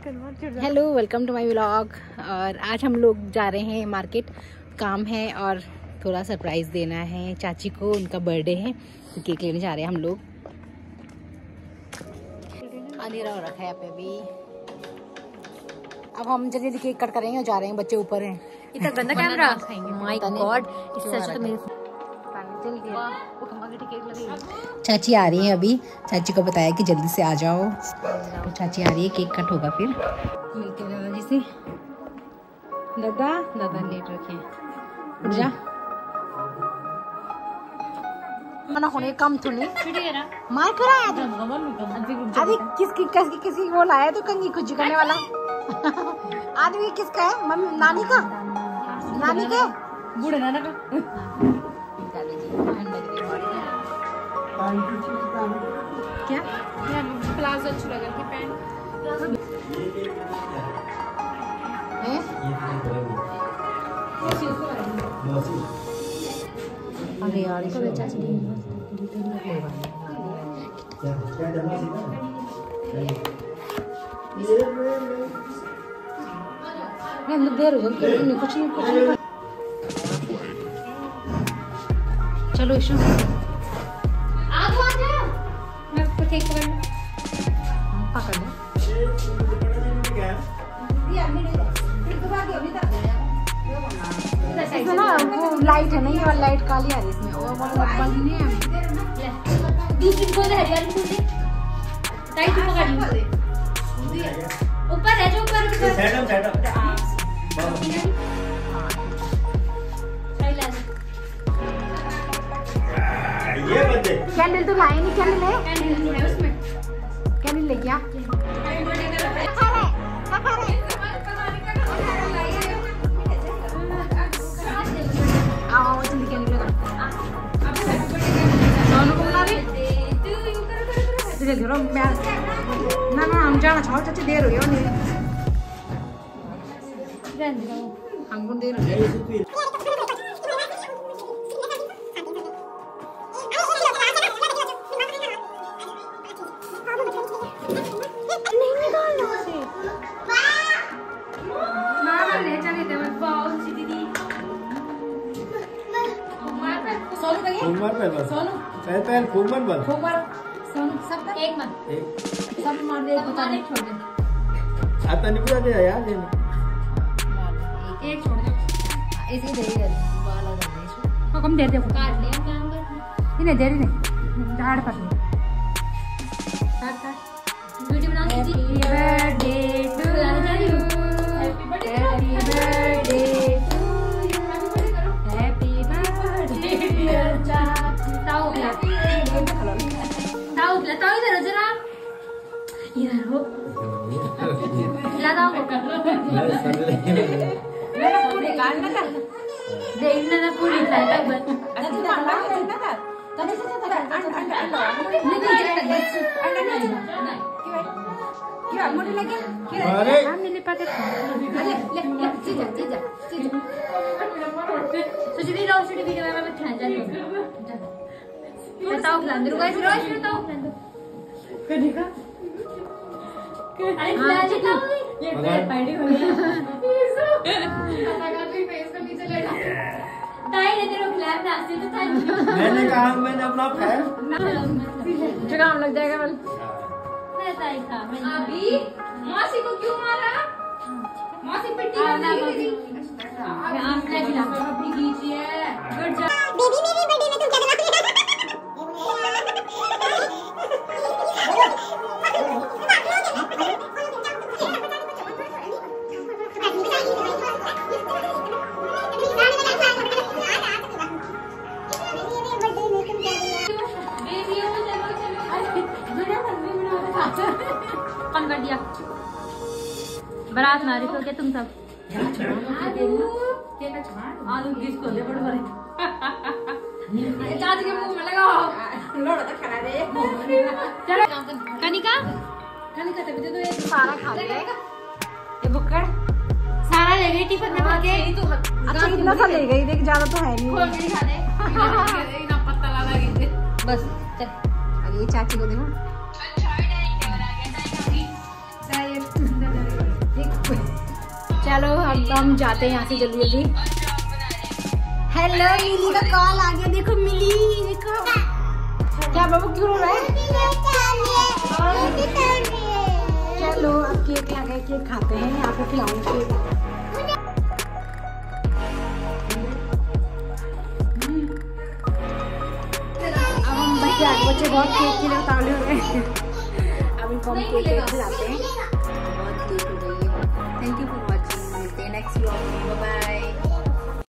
Hello, welcome to my vlog. और आज हम लोग जा रहे हैं मार्केट, काम है और थोड़ा सरप्राइज देना है चाची को। उनका बर्थडे है तो केक लेने जा रहे हैं हम लोग। अंधेरा हो रखा है यहाँ पे अभी। अब हम जल्दी कट करेंगे और जा रहे हैं, बच्चे ऊपर हैं। इतना गंदा कैमरा, माय गॉड। इससे अच्छा तो मेरे चाची आ रही है अभी। चाची को बताया कि जल्दी से आ जाओ, तो चाची आ रही है, केक कट होगा फिर मिलते हैं दादाजी से। दादा लेट रखे जा मना होने कम तो नहीं मार कराया अभी किसकी वो लाया तो कंगी कुछ करने वाला आदमी किसका है? मम्मी नानी का बूढ़े नाना का। क्या प्लाजो अच्छी लग रही पैंट अरे यार इसको अच्छा से देर हो जाती कुछ नहीं चलो इशू पकड़ इसमें ना वो लाइट है नहीं, और लाइट काली आ रही है इसमें, और वो बल्ब नहीं है। दूसरी को दे हरियाली को दे टाइट पकड़ ली ऊपर है जो ऊपर सेटअप ये बंदे कैंडल तो लाए नहीं, कैंडल है उसमें, कैंडल ले गया। आओ जल्दी कैंडल लगा सोनू को बुला भी धीरे धीरे ना हम जाना चाहो चाची, देर हो गई हमको देर हो गई। सब मार दे पता नहीं छोड़ दे आता नहीं पूरा दे यार दे एक छोड़ दे ऐसे दे दे बाल आ जाए इसको कम दे दे काट ले काम कर नहीं दे नहीं झाड़ पर नहीं काट वीडियो बना दी। Happy birthday to you, happy birthday to you, happy birthday dear चाची। ताऊ इधर जरा इधर हो लगा पूरी काट ना कर देखना ना पूरी साइड बस अच्छा मारना ना कर तब से क्या मोटे लगे अरे हम नहीं पाते ले चीजा सुजी लो सुजी वीडियो में मैं खा जा बताओ अंदर गाइस रोज बताओ कनिका अरे ये पैडी हो गया लगा तो फेस का पीछे लेटा ताई ने तेरे फ्लैप नाचते तो था। मैंने कहा मैंने अपना फैन जुकाम लग जाएगा बल मैं ताई था मैं अभी मौसी को क्यों मारा? मौसी पिट्टी करना मौसी आप क्या खिला अभी कीजिए गुड जॉब बेबी। मेरे बर्थडे में तुम क्या बना कर दिया बारात ना रही तो क्या तुम सब आलू किसको दे बड़े बड़े चाची के मुंह में लगाओ लोड़ा तो खा दे चलो कनिका तभी तो ये सारा खा लेगा ये बुक्कड़ सारा ले गई टिफिन में भर के। अच्छा कितना सा ले गई देख, ज्यादा तो है नहीं खोल के खा दे ना पत्ता ला लगी बस चल। अरे ये चाची को देखो चलो हम जाते हैं यहाँ से जल्दी जल्दी। हेलो, मिली का कॉल आ गया। देखो मिली, देखो क्या बाबू क्यों रो रहा है? चलो अब केक आ गया, केक खाते हैं, आपको खिलाऊंगी। अब हम बच्चे बहुत केक के लिए उतावले हो गए। अब इनको हम केक खिलाते हैं। बहुत केक हो गई है। Thank you for watching. मिलते हैं नेक्स्ट व्लॉग में। Bye bye.